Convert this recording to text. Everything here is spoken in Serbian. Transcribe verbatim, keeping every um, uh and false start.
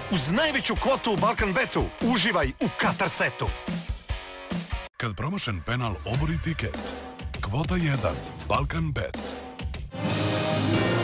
Uz najveću kvotu u Balkan Betu, uživaj u Katar setu. Kad promašen penal obori tiket. Kvota jedan. Balkan Bet.